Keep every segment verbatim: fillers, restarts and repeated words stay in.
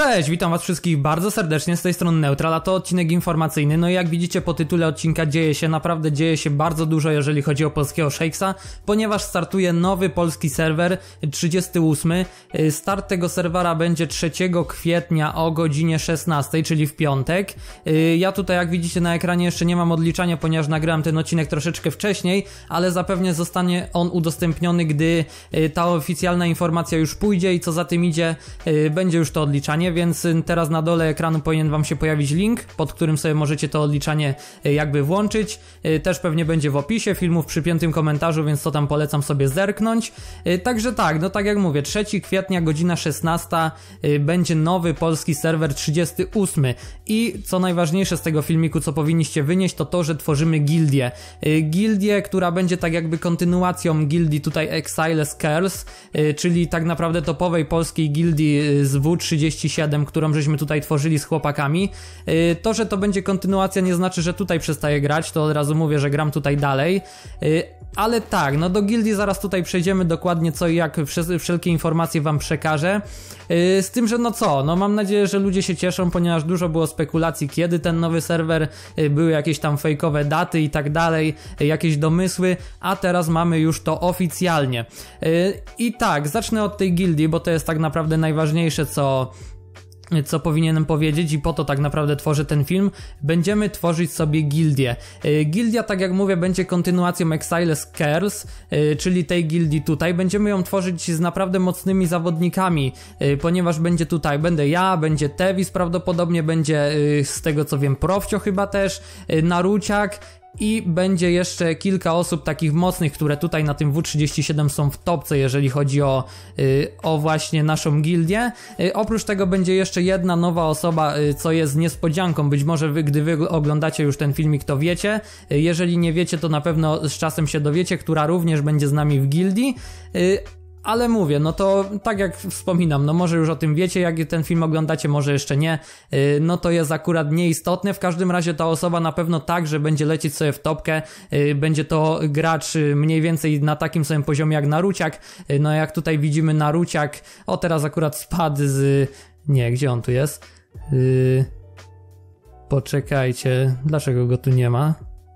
Cześć, witam was wszystkich bardzo serdecznie, z tej strony Neutral, a to odcinek informacyjny. No i jak widzicie po tytule odcinka dzieje się, naprawdę dzieje się bardzo dużo, jeżeli chodzi o polskiego Shakesa, ponieważ startuje nowy polski serwer, trzydziesty ósmy. Start tego serwera będzie trzeciego kwietnia o godzinie szesnastej, czyli w piątek. Ja tutaj, jak widzicie na ekranie, jeszcze nie mam odliczania, ponieważ nagrałem ten odcinek troszeczkę wcześniej, ale zapewne zostanie on udostępniony, gdy ta oficjalna informacja już pójdzie i co za tym idzie, będzie już to odliczanie. Więc teraz na dole ekranu powinien wam się pojawić link, pod którym sobie możecie to odliczanie jakby włączyć. Też pewnie będzie w opisie filmu, w przypiętym komentarzu, więc to tam polecam sobie zerknąć. Także tak, no tak jak mówię, trzeciego kwietnia, godzina szesnasta, będzie nowy polski serwer trzydziesty ósmy. I co najważniejsze z tego filmiku, co powinniście wynieść, to to, że tworzymy gildię. Gildię, która będzie tak jakby kontynuacją gildii tutaj Exiles Curls, czyli tak naprawdę topowej polskiej gildii z W trzydzieści siedem, którą żeśmy tutaj tworzyli z chłopakami. To, że to będzie kontynuacja, nie znaczy, że tutaj przestaję grać, to od razu mówię, że gram tutaj dalej. Ale tak, no do gildii zaraz tutaj przejdziemy dokładnie co i jak, wszelkie informacje wam przekażę. Z tym, że no co, no mam nadzieję, że ludzie się cieszą, ponieważ dużo było spekulacji, kiedy ten nowy serwer, były jakieś tam fejkowe daty i tak dalej, jakieś domysły, a teraz mamy już to oficjalnie. I tak, zacznę od tej gildii, bo to jest tak naprawdę najważniejsze, co... co powinienem powiedzieć i po to tak naprawdę tworzę ten film. Będziemy tworzyć sobie gildię. Gildia, tak jak mówię, będzie kontynuacją Exiles Curls, czyli tej gildii tutaj. Będziemy ją tworzyć z naprawdę mocnymi zawodnikami, ponieważ będzie tutaj, będę ja, będzie Tevis prawdopodobnie, będzie z tego co wiem Profcio chyba też, Naruciak. I będzie jeszcze kilka osób takich mocnych, które tutaj na tym W trzydzieści siedem są w topce, jeżeli chodzi o, yy, o właśnie naszą gildię. Yy, oprócz tego będzie jeszcze jedna nowa osoba, yy, co jest niespodzianką. Być może wy, gdy wy oglądacie już ten filmik, to wiecie. Yy, jeżeli nie wiecie, to na pewno z czasem się dowiecie, która również będzie z nami w gildii. Yy, Ale mówię, no to tak jak wspominam, no może już o tym wiecie, jak ten film oglądacie, może jeszcze nie, no to jest akurat nieistotne. W każdym razie ta osoba na pewno tak, że będzie lecieć sobie w topkę, będzie to gracz mniej więcej na takim samym poziomie jak Naruciak. No jak tutaj widzimy, Naruciak, o teraz akurat spadł z... nie, gdzie on tu jest? Yy... Poczekajcie, dlaczego go tu nie ma?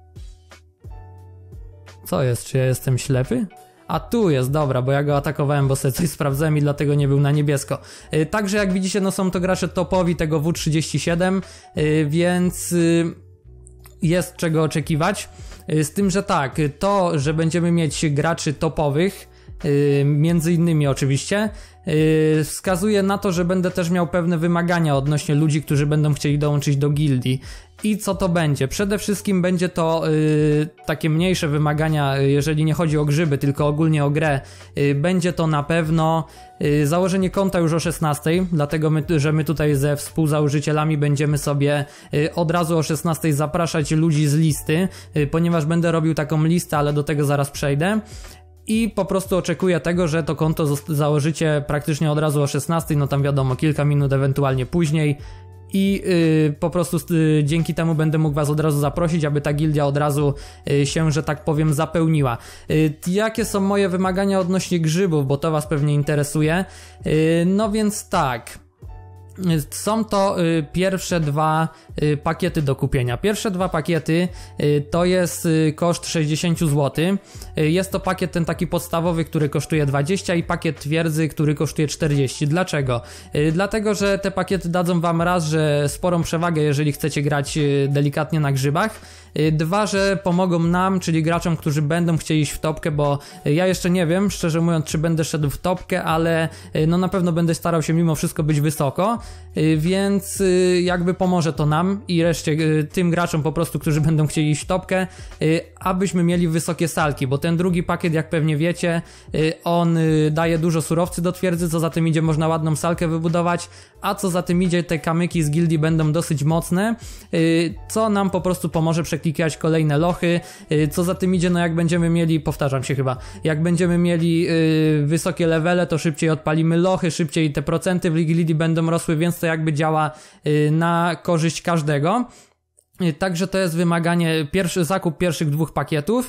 Co jest, czy ja jestem ślepy? A tu jest, dobra, bo ja go atakowałem, bo sobie coś sprawdzałem i dlatego nie był na niebiesko. Yy, także jak widzicie, no są to gracze topowi tego W trzydzieści siedem, yy, więc yy, jest czego oczekiwać. Yy, z tym, że tak, to, że będziemy mieć graczy topowych, yy, między innymi oczywiście, Yy, wskazuje na to, że będę też miał pewne wymagania odnośnie ludzi, którzy będą chcieli dołączyć do gildii. I co to będzie? Przede wszystkim będzie to yy, takie mniejsze wymagania, jeżeli nie chodzi o grzyby, tylko ogólnie o grę. Yy, będzie to na pewno yy, założenie konta już o szesnastej, dlatego my, że my tutaj ze współzałożycielami będziemy sobie yy, od razu o szesnastej zapraszać ludzi z listy, yy, ponieważ będę robił taką listę, ale do tego zaraz przejdę. I po prostu oczekuję tego, że to konto założycie praktycznie od razu o szesnastej, no tam wiadomo, kilka minut ewentualnie później. I yy, po prostu yy, dzięki temu będę mógł was od razu zaprosić, aby ta gildia od razu yy, się, że tak powiem, zapełniła. Yy, jakie są moje wymagania odnośnie grzybów, bo to was pewnie interesuje. Yy, no więc tak... Są to y, pierwsze dwa y, pakiety do kupienia. Pierwsze dwa pakiety y, to jest y, koszt sześćdziesiąt złotych. Y, jest to pakiet ten taki podstawowy, który kosztuje dwadzieścia i pakiet twierdzy, który kosztuje czterdzieści. Dlaczego? Y, dlatego, że te pakiety dadzą wam raz, że sporą przewagę, jeżeli chcecie grać y, delikatnie na grzybach. Y, dwa, że pomogą nam, czyli graczom, którzy będą chcieli iść w topkę, bo y, ja jeszcze nie wiem, szczerze mówiąc, czy będę szedł w topkę, ale y, no na pewno będę starał się mimo wszystko być wysoko. Więc jakby pomoże to nam i reszcie tym graczom po prostu, którzy będą chcieli iść w topkę, abyśmy mieli wysokie salki, bo ten drugi pakiet, jak pewnie wiecie, on daje dużo surowcy do twierdzy, co za tym idzie, można ładną salkę wybudować, a co za tym idzie, te kamyki z gildii będą dosyć mocne, co nam po prostu pomoże przeklikać kolejne lochy, co za tym idzie, no jak będziemy mieli, powtarzam się chyba, jak będziemy mieli wysokie levele, to szybciej odpalimy lochy, szybciej te procenty w gildii będą rosły, więc to jakby działa na korzyść każdego. Także to jest wymaganie, pierwszy zakup pierwszych dwóch pakietów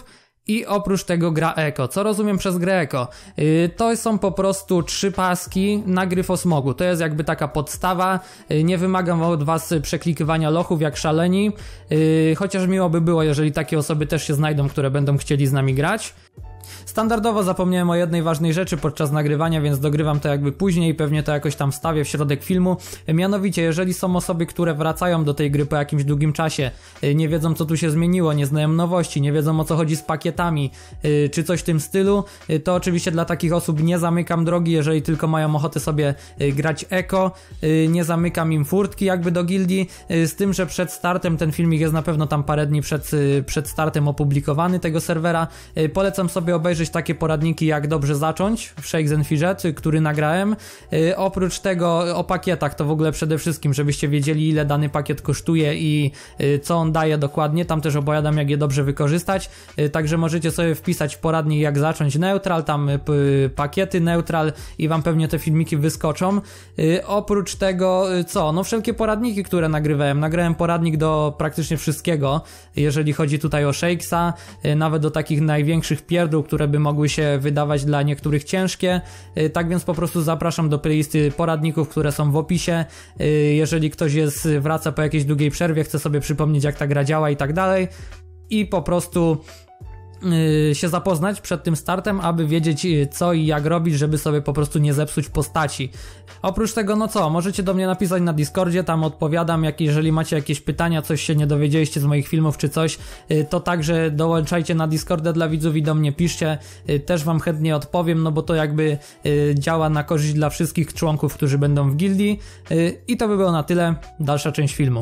I oprócz tego gra Eko. Co rozumiem przez grę Eko? Yy, to są po prostu trzy paski na Gryfosmogu. To jest jakby taka podstawa. Yy, nie wymagam od was przeklikywania lochów jak szaleni. Yy, chociaż miło by było, jeżeli takie osoby też się znajdą, które będą chcieli z nami grać. Standardowo zapomniałem o jednej ważnej rzeczy podczas nagrywania, więc dogrywam to jakby później, pewnie to jakoś tam wstawię w środek filmu. Mianowicie, jeżeli są osoby, które wracają do tej gry po jakimś długim czasie, nie wiedzą co tu się zmieniło, nie znają nowości, nie wiedzą o co chodzi z pakietami, czy coś w tym stylu, to oczywiście dla takich osób nie zamykam drogi, jeżeli tylko mają ochotę sobie grać eko, nie zamykam im furtki jakby do gildii, z tym, że przed startem, ten filmik jest na pewno tam parę dni przed, przed startem opublikowany tego serwera, polecam sobie obejrzeć takie poradniki jak dobrze zacząć w Shakes and Fidget, który nagrałem. Yy, oprócz tego o pakietach to w ogóle przede wszystkim, żebyście wiedzieli ile dany pakiet kosztuje i yy, co on daje dokładnie, tam też opowiadam jak je dobrze wykorzystać, yy, także możecie sobie wpisać poradnik jak zacząć neutral, tam yy, pakiety neutral i wam pewnie te filmiki wyskoczą. Yy, oprócz tego yy, co? No wszelkie poradniki, które nagrywałem, nagrałem poradnik do praktycznie wszystkiego, jeżeli chodzi tutaj o Shakesa, yy, nawet do takich największych pierdół, które by mogły się wydawać dla niektórych ciężkie, tak więc po prostu zapraszam do playlisty poradników, które są w opisie, jeżeli ktoś jest, wraca po jakiejś długiej przerwie, chce sobie przypomnieć jak ta gra działa i tak dalej i po prostu się zapoznać przed tym startem, aby wiedzieć co i jak robić, żeby sobie po prostu nie zepsuć postaci. Oprócz tego, no co, możecie do mnie napisać na Discordzie, tam odpowiadam, jak jeżeli macie jakieś pytania, coś się nie dowiedzieliście z moich filmów czy coś, to także dołączajcie na Discorda dla widzów i do mnie piszcie, też wam chętnie odpowiem, no bo to jakby działa na korzyść dla wszystkich członków, którzy będą w gildii. I to by było na tyle, dalsza część filmu.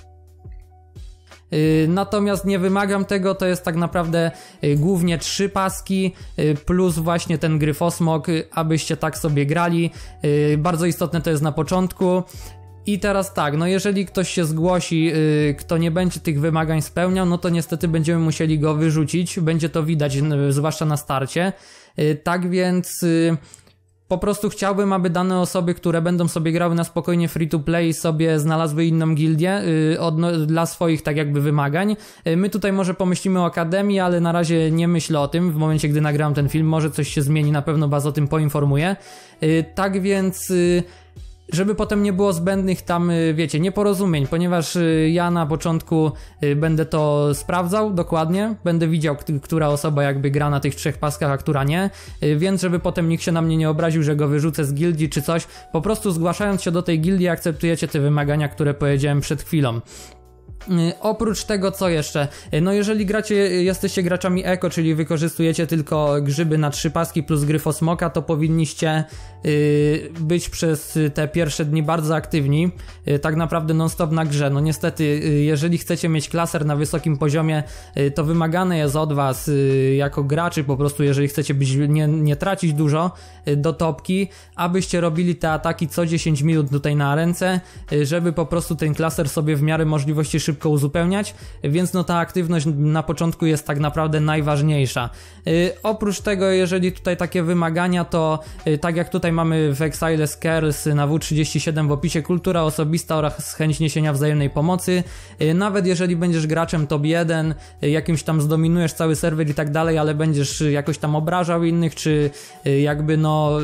Natomiast nie wymagam tego, to jest tak naprawdę głównie trzy paski plus właśnie ten Gryfosmog, abyście tak sobie grali. Bardzo istotne to jest na początku. I teraz tak, no jeżeli ktoś się zgłosi, kto nie będzie tych wymagań spełniał, no to niestety będziemy musieli go wyrzucić, będzie to widać, zwłaszcza na starcie. Tak więc po prostu chciałbym, aby dane osoby, które będą sobie grały na spokojnie free to play, sobie znalazły inną gildię yy, odno- dla swoich tak jakby wymagań. Yy, my tutaj może pomyślimy o akademii, ale na razie nie myślę o tym. W momencie, gdy nagram ten film, może coś się zmieni, na pewno was o tym poinformuję. Yy, tak więc... Yy, żeby potem nie było zbędnych tam, wiecie, nieporozumień, ponieważ ja na początku będę to sprawdzał dokładnie, będę widział, która osoba jakby gra na tych trzech paskach, a która nie, więc żeby potem nikt się na mnie nie obraził, że go wyrzucę z gildii czy coś, po prostu zgłaszając się do tej gildii akceptujecie te wymagania, które powiedziałem przed chwilą. Oprócz tego co jeszcze? No jeżeli gracie, jesteście graczami eko, czyli wykorzystujecie tylko grzyby na trzy paski plus Gryfosmoka, to powinniście yy, być przez te pierwsze dni bardzo aktywni, yy, tak naprawdę non stop na grze. No niestety, yy, jeżeli chcecie mieć klaser na wysokim poziomie, yy, to wymagane jest od was yy, jako graczy po prostu, jeżeli chcecie być, nie, nie tracić dużo yy, do topki, abyście robili te ataki co dziesięć minut tutaj na ręce, yy, żeby po prostu ten klaser sobie w miarę możliwości szybko szybko uzupełniać, więc no ta aktywność na początku jest tak naprawdę najważniejsza. Yy, oprócz tego, jeżeli tutaj takie wymagania, to yy, tak jak tutaj mamy w Exiles Cares na W trzydzieści siedem w opisie, kultura osobista oraz chęć niesienia wzajemnej pomocy. Yy, nawet jeżeli będziesz graczem top jeden, yy, jakimś tam zdominujesz cały serwer i tak dalej, ale będziesz jakoś tam obrażał innych, czy yy, jakby no...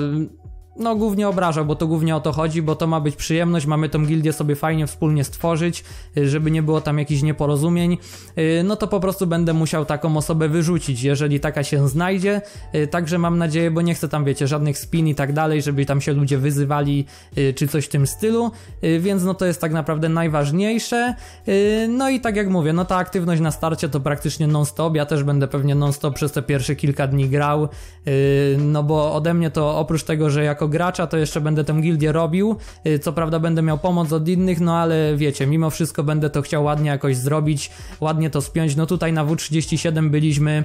No głównie obrażał, bo to głównie o to chodzi, bo to ma być przyjemność, mamy tą gildię sobie fajnie wspólnie stworzyć, żeby nie było tam jakichś nieporozumień, no to po prostu będę musiał taką osobę wyrzucić, jeżeli taka się znajdzie, także mam nadzieję, bo nie chcę tam, wiecie, żadnych spin i tak dalej, żeby tam się ludzie wyzywali, czy coś w tym stylu, więc no to jest tak naprawdę najważniejsze, no i tak jak mówię, no ta aktywność na starcie to praktycznie non-stop, ja też będę pewnie non-stop przez te pierwsze kilka dni grał, no bo ode mnie to oprócz tego, że jako gracza to jeszcze będę tę gildię robił, co prawda będę miał pomoc od innych, no ale wiecie, mimo wszystko będę to chciał ładnie jakoś zrobić, ładnie to spiąć. No tutaj na W trzydzieści siedem byliśmy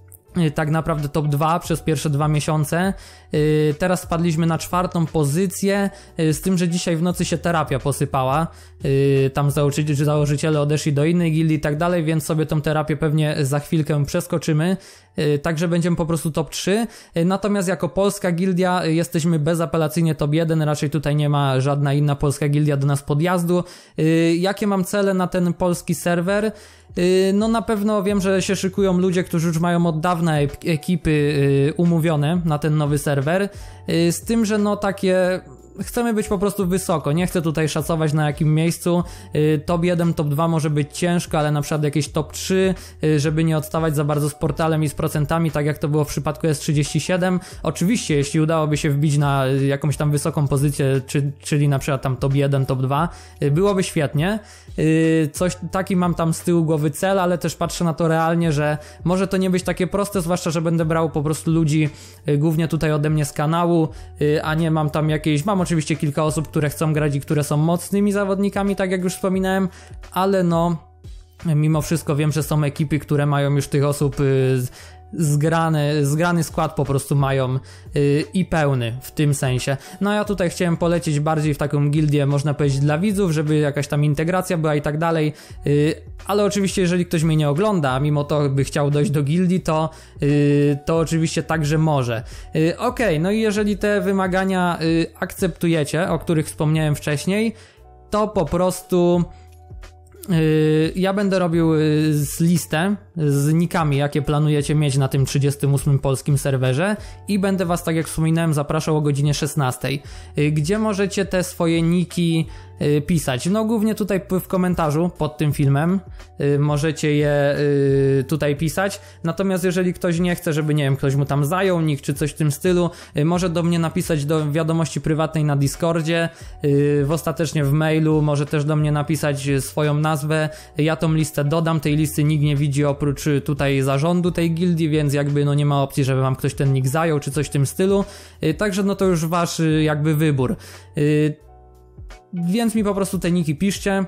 tak naprawdę top dwa przez pierwsze dwa miesiące. Teraz spadliśmy na czwartą pozycję, z tym, że dzisiaj w nocy się terapia posypała. Tam założyciele odeszli do innej gildii i tak dalej, więc sobie tą terapię pewnie za chwilkę przeskoczymy. Także będziemy po prostu top trzy. Natomiast jako polska gildia jesteśmy bezapelacyjnie top jeden, raczej tutaj nie ma żadna inna polska gildia do nas podjazdu. Jakie mam cele na ten polski serwer? No na pewno wiem, że się szykują ludzie, którzy już mają od dawna ekipy umówione na ten nowy serwer, z tym, że no takie... Chcemy być po prostu wysoko, nie chcę tutaj szacować na jakim miejscu, yy, top jeden, top dwa może być ciężko, ale na przykład jakieś top trzy, yy, żeby nie odstawać za bardzo z portalem i z procentami, tak jak to było w przypadku S trzydzieści siedem. Oczywiście, jeśli udałoby się wbić na jakąś tam wysoką pozycję, czy, czyli na przykład tam top jeden, top dwa, yy, byłoby świetnie. Yy, coś taki mam tam z tyłu głowy cel, ale też patrzę na to realnie, że może to nie być takie proste, zwłaszcza, że będę brał po prostu ludzi yy, głównie tutaj ode mnie z kanału, yy, a nie mam tam jakieś, mam oczywiście kilka osób, które chcą grać i które są mocnymi zawodnikami, tak jak już wspominałem, ale no mimo wszystko wiem, że są ekipy, które mają już tych osób yy, zgrany, zgrany skład po prostu mają yy, i pełny w tym sensie. No ja tutaj chciałem polecieć bardziej w taką gildię, można powiedzieć, dla widzów, żeby jakaś tam integracja była i tak dalej, yy, ale oczywiście jeżeli ktoś mnie nie ogląda, a mimo to by chciał dojść do gildii, to, yy, to oczywiście także może. Yy, Okej, okay, no i jeżeli te wymagania yy, akceptujecie, o których wspomniałem wcześniej, to po prostu... Yy, ja będę robił yy, z listę z nikami, jakie planujecie mieć na tym trzydziestym ósmym polskim serwerze i będę was, tak jak wspominałem, zapraszał o godzinie szesnastej, yy, gdzie możecie te swoje niki yy, pisać. No głównie tutaj w komentarzu pod tym filmem yy, możecie je yy, tutaj pisać, natomiast jeżeli ktoś nie chce, żeby nie wiem, ktoś mu tam zajął nick czy coś w tym stylu, yy, może do mnie napisać do wiadomości prywatnej na Discordzie, yy, w ostatecznie w mailu, może też do mnie napisać swoją nazwę, ja tą listę dodam, tej listy nikt nie widzi oprócz tutaj zarządu tej gildii, więc jakby no nie ma opcji, żeby wam ktoś ten nick zajął czy coś w tym stylu, yy, także no to już wasz yy, jakby wybór. Yy, Więc mi po prostu te niki piszcie,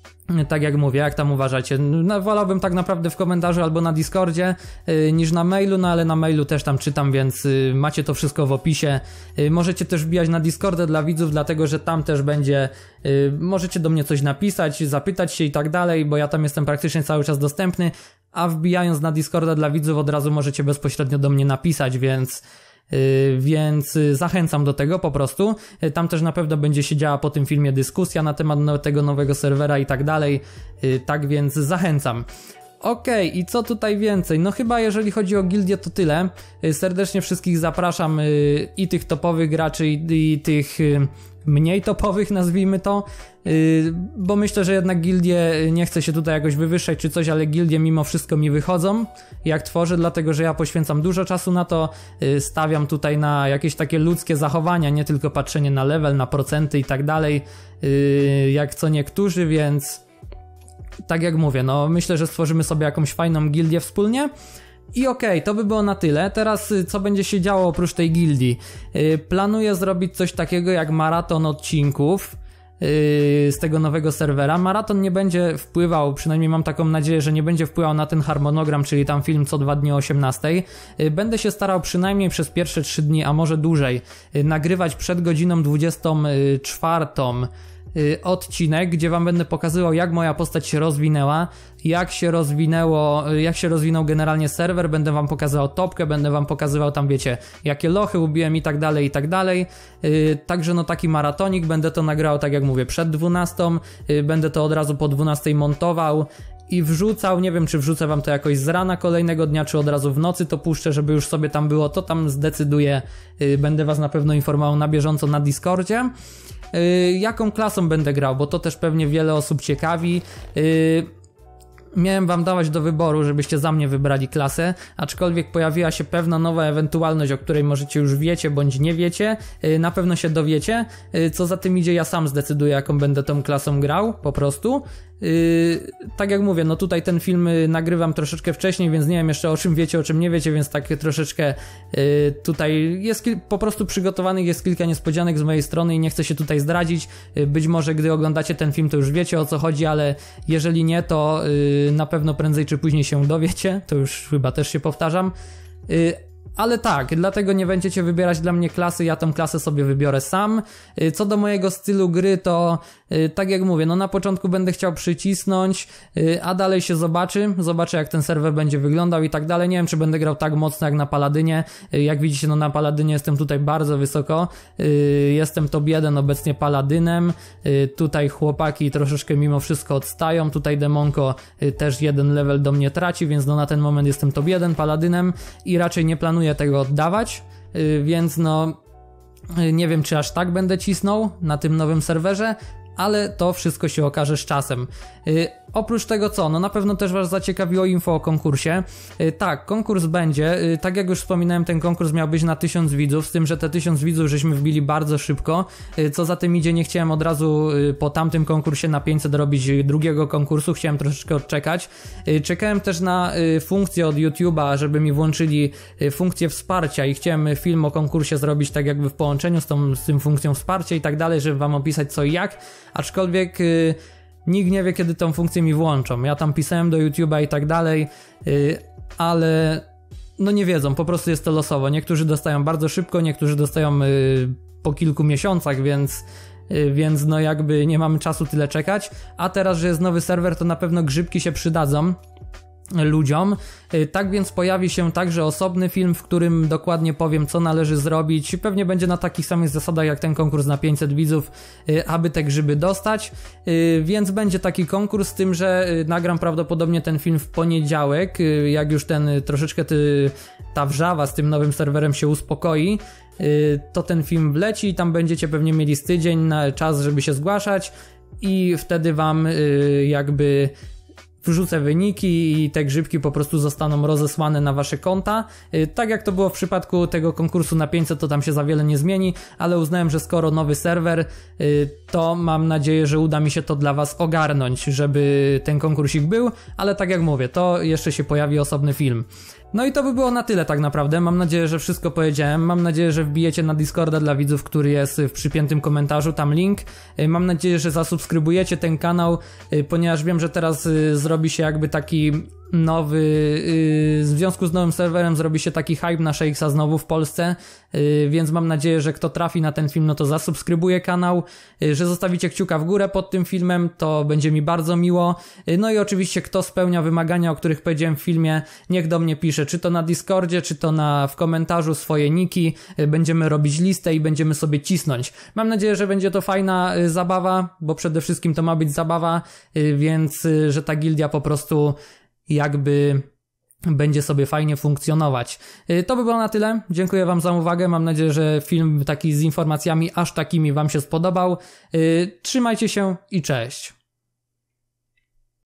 tak jak mówię, jak tam uważacie. No, wolałbym tak naprawdę w komentarzu albo na Discordzie yy, niż na mailu, no ale na mailu też tam czytam, więc yy, macie to wszystko w opisie. Yy, możecie też wbijać na Discordę dla widzów, dlatego że tam też będzie, yy, możecie do mnie coś napisać, zapytać się i tak dalej, bo ja tam jestem praktycznie cały czas dostępny, a wbijając na Discorda dla widzów od razu możecie bezpośrednio do mnie napisać, więc... Yy, więc zachęcam do tego po prostu. Yy, tam też na pewno będzie się działa po tym filmie dyskusja na temat no, tego nowego serwera i tak dalej, yy, tak więc zachęcam. Okej, okay, i co tutaj więcej? No chyba jeżeli chodzi o gildię to tyle. Yy, serdecznie wszystkich zapraszam, yy, i tych topowych graczy i, i tych yy, mniej topowych, nazwijmy to, yy, bo myślę, że jednak gildie, nie chcę się tutaj jakoś wywyższać czy coś, ale gildie mimo wszystko mi wychodzą jak tworzę, dlatego że ja poświęcam dużo czasu na to, yy, stawiam tutaj na jakieś takie ludzkie zachowania, nie tylko patrzenie na level, na procenty i tak dalej, yy, jak co niektórzy, więc tak jak mówię, no myślę, że stworzymy sobie jakąś fajną gildię wspólnie. I okej, okay, to by było na tyle. Teraz co będzie się działo oprócz tej gildii? Yy, planuję zrobić coś takiego jak maraton odcinków yy, z tego nowego serwera. Maraton nie będzie wpływał, przynajmniej mam taką nadzieję, że nie będzie wpływał na ten harmonogram, czyli tam film co dwa dni o osiemnastej. Yy, będę się starał przynajmniej przez pierwsze trzy dni, a może dłużej, yy, nagrywać przed godziną dwudziestą czwartą odcinek, gdzie wam będę pokazywał, jak moja postać się rozwinęła, jak się rozwinęło, jak się rozwinął generalnie serwer, będę wam pokazywał topkę, będę wam pokazywał tam, wiecie, jakie lochy ubiłem i tak dalej, i tak dalej. Yy, także no taki maratonik, będę to nagrał, tak jak mówię, przed dwunastą, yy, będę to od razu po dwunastej montował i wrzucał, nie wiem czy wrzucę wam to jakoś z rana kolejnego dnia, czy od razu w nocy to puszczę, żeby już sobie tam było, to tam zdecyduję, yy, będę was na pewno informował na bieżąco na Discordzie. Yy, jaką klasą będę grał, bo to też pewnie wiele osób ciekawi. Yy, miałem wam dawać do wyboru, żebyście za mnie wybrali klasę, aczkolwiek pojawiła się pewna nowa ewentualność, o której możecie już wiecie, bądź nie wiecie, yy, na pewno się dowiecie. Yy, co za tym idzie, ja sam zdecyduję, jaką będę tą klasą grał, po prostu. Yy, tak jak mówię, no tutaj ten film nagrywam troszeczkę wcześniej, więc nie wiem jeszcze o czym wiecie, o czym nie wiecie, więc tak troszeczkę yy, tutaj jest kil- po prostu przygotowanych jest kilka niespodzianek z mojej strony i nie chcę się tutaj zdradzić. Yy, być może gdy oglądacie ten film, to już wiecie, o co chodzi, ale jeżeli nie, to yy, na pewno prędzej czy później się dowiecie, to już chyba też się powtarzam. Yy, Ale tak, dlatego nie będziecie wybierać dla mnie klasy, ja tą klasę sobie wybiorę sam. Co do mojego stylu gry, to tak jak mówię, no na początku będę chciał przycisnąć, a dalej się zobaczy, zobaczę jak ten serwer będzie wyglądał i tak dalej. Nie wiem, czy będę grał tak mocno jak na Paladynie. Jak widzicie, no na Paladynie jestem tutaj bardzo wysoko, jestem top jeden obecnie Paladynem, tutaj chłopaki troszeczkę mimo wszystko odstają, tutaj Demonko też jeden level do mnie traci, więc no na ten moment jestem top jeden Paladynem i raczej nie planuję tego oddawać, więc no nie wiem, czy aż tak będę cisnął na tym nowym serwerze, ale to wszystko się okaże z czasem. Yy, oprócz tego co, no na pewno też was zaciekawiło info o konkursie. Yy, tak, konkurs będzie, yy, tak jak już wspominałem, ten konkurs miał być na tysiąc widzów, z tym, że te tysiąc widzów żeśmy wbili bardzo szybko, yy, co za tym idzie, nie chciałem od razu yy, po tamtym konkursie na pięćset robić drugiego konkursu, chciałem troszeczkę odczekać. Yy, czekałem też na yy, funkcję od YouTube'a, żeby mi włączyli yy, funkcję wsparcia i chciałem film o konkursie zrobić tak jakby w połączeniu z tą z tym funkcją wsparcia i tak dalej, żeby wam opisać co i jak, aczkolwiek yy, nikt nie wie, kiedy tą funkcję mi włączą. Ja tam pisałem do YouTube'a i tak dalej, yy, ale no nie wiedzą, po prostu jest to losowo. Niektórzy dostają bardzo szybko, niektórzy dostają yy, po kilku miesiącach, więc yy, więc no jakby nie mamy czasu tyle czekać. A teraz, że jest nowy serwer, to na pewno grzybki się przydadzą ludziom. Tak więc pojawi się także osobny film, w którym dokładnie powiem, co należy zrobić. Pewnie będzie na takich samych zasadach jak ten konkurs na pięćset widzów, aby te grzyby dostać. Więc będzie taki konkurs, z tym, że nagram prawdopodobnie ten film w poniedziałek, jak już ten troszeczkę ty, ta wrzawa z tym nowym serwerem się uspokoi, to ten film wleci i tam będziecie pewnie mieli z tydzień na czas, żeby się zgłaszać i wtedy wam jakby wrzucę wyniki i te grzybki po prostu zostaną rozesłane na wasze konta. Tak jak to było w przypadku tego konkursu na pięćset, to tam się za wiele nie zmieni, ale uznałem, że skoro nowy serwer, to mam nadzieję, że uda mi się to dla was ogarnąć, żeby ten konkursik był, ale tak jak mówię, to jeszcze się pojawi osobny film. No i to by było na tyle tak naprawdę. Mam nadzieję, że wszystko powiedziałem. Mam nadzieję, że wbijecie na Discorda dla widzów, który jest w przypiętym komentarzu, tam link. Mam nadzieję, że zasubskrybujecie ten kanał, ponieważ wiem, że teraz zrobi się jakby taki nowy, w związku z nowym serwerem zrobi się taki hype na Shakesa znowu w Polsce, więc mam nadzieję, że kto trafi na ten film, no to zasubskrybuje kanał, że zostawicie kciuka w górę pod tym filmem, to będzie mi bardzo miło. No i oczywiście kto spełnia wymagania, o których powiedziałem w filmie, niech do mnie pisze, czy to na Discordzie, czy to na, w komentarzu swoje niki, będziemy robić listę i będziemy sobie cisnąć. Mam nadzieję, że będzie to fajna zabawa, bo przede wszystkim to ma być zabawa, więc że ta gildia po prostu jakby będzie sobie fajnie funkcjonować. To by było na tyle. Dziękuję wam za uwagę. Mam nadzieję, że film taki z informacjami aż takimi wam się spodobał. Trzymajcie się i cześć.